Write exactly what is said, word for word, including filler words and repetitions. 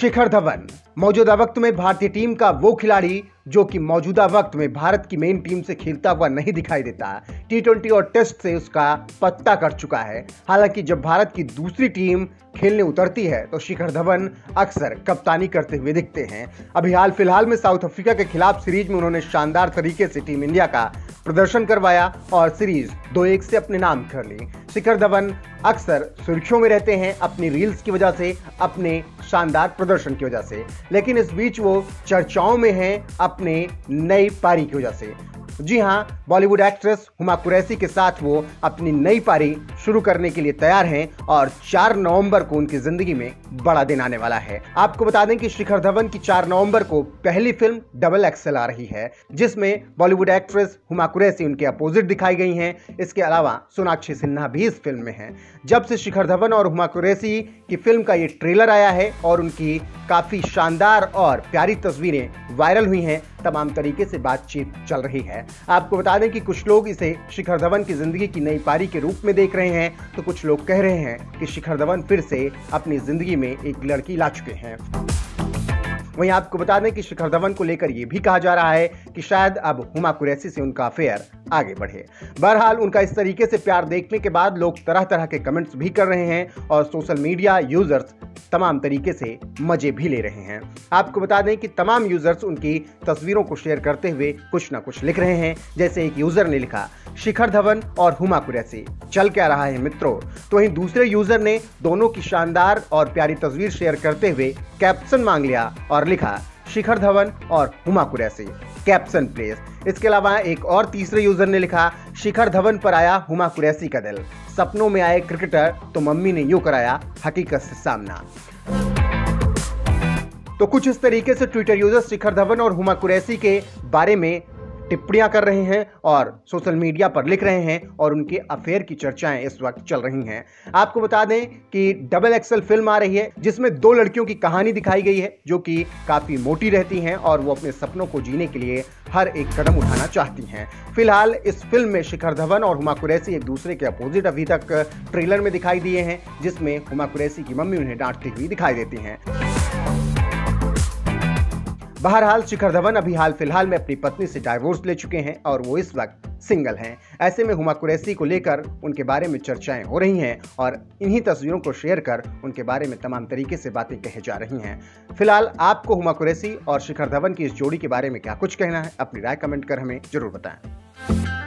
शिखर धवन मौजूदा वक्त में भारतीय टीम का वो खिलाड़ी जो कि मौजूदा वक्त में भारत की मेन टीम से खेलता हुआ नहीं दिखाई देता। टी ट्वेंटी और टेस्ट से उसका पत्ता कट चुका है। हालांकि जब भारत की दूसरी टीम खेलने उतरती है तो शिखर धवन अक्सर कप्तानी करते हुए दिखते हैं। अभी हाल फिलहाल में साउथ अफ्रीका के खिलाफ सीरीज में उन्होंने शानदार तरीके से टीम इंडिया का प्रदर्शन करवाया और सीरीज दो एक से अपने नाम कर ली। शिखर धवन अक्सर सुर्खियों में रहते हैं अपनी रील्स की वजह से, अपने शानदार प्रदर्शन की वजह से, लेकिन इस बीच वो चर्चाओं में हैं अपने नई पारी की वजह से। जी हां, बॉलीवुड एक्ट्रेस हुमा कुरैशी के साथ वो अपनी नई पारी शुरू करने के लिए तैयार हैं और चार नवंबर को उनकी जिंदगी में बड़ा दिन आने वाला है। आपको बता दें कि शिखर धवन की चार नवंबर को पहली फिल्म डबल एक्सेल आ रही है, जिसमें बॉलीवुड एक्ट्रेस हुमा कुरैशी उनके अपोजिट दिखाई गई हैं। इसके अलावा सोनाक्षी सिन्हा भी इस फिल्म में हैं। जब से शिखर धवन और हुमा कुरैशी की फिल्म का ये ट्रेलर आया है और उनकी काफी शानदार और प्यारी तस्वीरें वायरल हुई हैं, तमाम तरीके से बातचीत चल रही है। आपको बता दें कि कुछ लोग इसे शिखर धवन की जिंदगी की नई पारी के रूप में देख रहे हैं, तो कुछ लोग कह रहे हैं कि शिखर धवन फिर से अपनी जिंदगी में एक लड़की ला चुके हैं। वहीं आपको बता दें कि शिखर धवन को लेकर यह भी कहा जा रहा है कि शायद अब हुमा कुरैशी से उनका अफेयर आगे बढ़े। बहरहाल उनका इस तरीके से प्यार देखने के बाद लोग तरह तरह के कमेंट्स भी कर रहे हैं और सोशल मीडिया यूजर्स तमाम तरीके से मजे भी ले रहे हैं। आपको बता दें कि तमाम यूजर्स उनकी तस्वीरों को शेयर करते हुए कुछ ना कुछ लिख रहे हैं। जैसे एक यूजर ने लिखा, शिखर धवन और हुमा कुरैशी चल क्या रहा है मित्रों। तो वहीं दूसरे यूजर ने दोनों की शानदार और प्यारी तस्वीर शेयर करते हुए कैप्शन मांग लिया और लिखा, शिखर धवन और हुमा कुरैशी कैप्शन प्लीज। इसके अलावा एक और तीसरे यूजर ने लिखा, शिखर धवन पर आया हुमा कुरैशी का दिल, सपनों में आए क्रिकेटर तो मम्मी ने यूं कराया हकीकत से सामना। तो कुछ इस तरीके से ट्विटर यूजर्स शिखर धवन और हुमा कुरैशी के बारे में टिप्पणियां कर रहे हैं और सोशल मीडिया पर लिख रहे हैं और उनके अफेयर की चर्चाएं इस वक्त चल रही हैं। आपको बता दें कि डबल एक्सेल फिल्म आ रही है, जिसमें दो लड़कियों की कहानी दिखाई गई है जो कि काफी मोटी रहती हैं और वो अपने सपनों को जीने के लिए हर एक कदम उठाना चाहती हैं। फिलहाल इस फिल्म में शिखर धवन और हुमा कुरैशी एक दूसरे के अपोजिट अभी तक ट्रेलर में दिखाई दिए हैं, जिसमें हुमा कुरैशी की मम्मी उन्हें डांटती हुई दिखाई देती हैं। बहरहाल शिखर धवन अभी हाल फिलहाल में अपनी पत्नी से डाइवोर्स ले चुके हैं और वो इस वक्त सिंगल हैं। ऐसे में हुमा कुरैशी को लेकर उनके बारे में चर्चाएं हो रही हैं और इन्हीं तस्वीरों को शेयर कर उनके बारे में तमाम तरीके से बातें कही जा रही हैं। फिलहाल आपको हुमा कुरैशी और शिखर धवन की इस जोड़ी के बारे में क्या कुछ कहना है, अपनी राय कमेंट कर हमें जरूर बताएं।